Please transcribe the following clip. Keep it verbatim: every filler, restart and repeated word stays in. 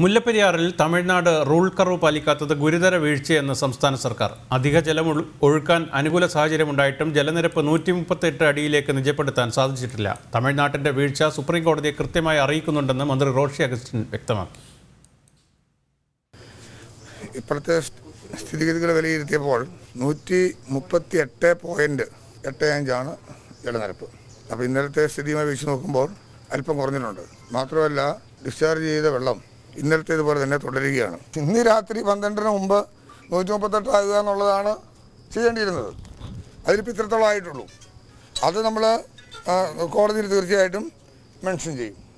മുല്ലപ്പെരിയാറിൽ Tamil Nadu rule curve പാലിക്കാത്തത് ഗുരുതര വീഴ്ചയെന്ന് സംസ്ഥാന സർക്കാർ. അധിക ജലം ഒഴുക്കാൻ അനുകൂല സാഹചര്യമുണ്ടായിട്ടും ജലനിരപ്പ് നൂറ്റി മുപ്പത്തെട്ട് അടിയിലേക്ക് നിജപ്പെടുത്താൻ സാധിച്ചിട്ടില്ല. തമിഴ്നാട്ടിന്റെ വീഴ്ച സുപ്രീം കോടതിയെ കൃത്യമായി അറിയിക്കുന്നുണ്ടെന്ന് മന്ത്രി റോഷി അഗസ്റ്റിൻ വ്യക്തമാക്കി. ഇപ്പോഴത്തെ സ്ഥിതിഗതികൾ വിലയിരുത്തിയപ്പോൾ നൂറ്റി മുപ്പത്തി എട്ട് പോയിന്റ് എട്ട് അഞ്ചാണ് ജലനിരപ്പ്. അപ്പോൾ ഇന്നലത്തെ സ്ഥിതിയുമായി വെച്ച് നോക്കുമ്പോൾ അല്പം കുറഞ്ഞിട്ടുണ്ട്. മാത്രമല്ല, ഡിസ്ചാർജ് ചെയ്ത വെള്ളം ഇന്നലത്തേതുപോലെ തന്നെ തുടരുകയാണ്. ഇന്ന് രാത്രി പന്ത്രണ്ടിന് മുമ്പ് നൂറ്റി മുപ്പത്തെട്ട് ആകുക എന്നുള്ളതാണ് ചെയ്യേണ്ടിയിരുന്നത്. അതിലിപ്പോൾ ഇത്രത്തോളം ആയിട്ടുള്ളൂ. അത് നമ്മൾ കോടതിയിൽ തീർച്ചയായിട്ടും മെൻഷൻ ചെയ്യും.